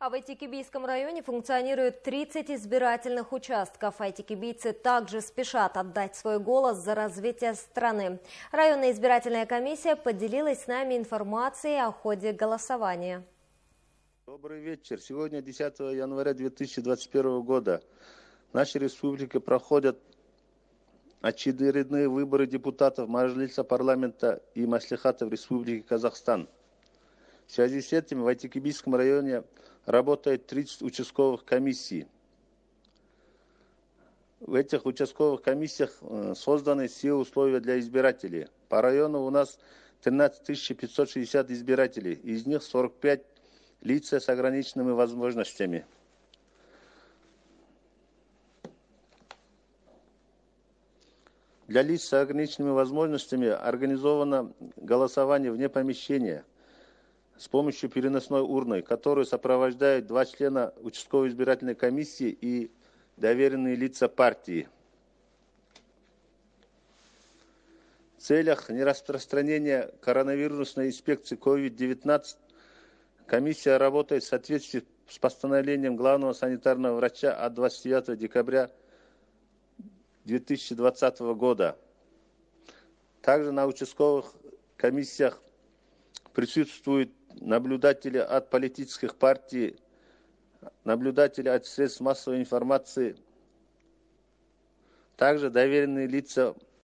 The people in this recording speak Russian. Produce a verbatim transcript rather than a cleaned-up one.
А в Айтикибийском районе функционирует тридцать избирательных участков. Айтикибийцы также спешат отдать свой голос за развитие страны. Районная избирательная комиссия поделилась с нами информацией о ходе голосования. Добрый вечер. Сегодня, десятого января две тысячи двадцать первого года, в нашей республике проходят очередные выборы депутатов Мажилиса парламента и маслихата в Республике Казахстан. В связи с этим в Айтикибийском районе работает тридцать участковых комиссий. В этих участковых комиссиях созданы все условия для избирателей. По району у нас тринадцать тысяч пятьсот шестьдесят избирателей, из них сорок пять лица с ограниченными возможностями. Для лиц с ограниченными возможностями организовано голосование вне помещения с помощью переносной урны, которую сопровождают два члена участковой избирательной комиссии и доверенные лица партии. В целях нераспространения коронавирусной инфекции ковид девятнадцать комиссия работает в соответствии с постановлением главного санитарного врача от двадцать девятого декабря две тысячи двадцатого года. Также на участковых комиссиях присутствуют наблюдатели от политических партий, наблюдатели от средств массовой информации, также доверенные лица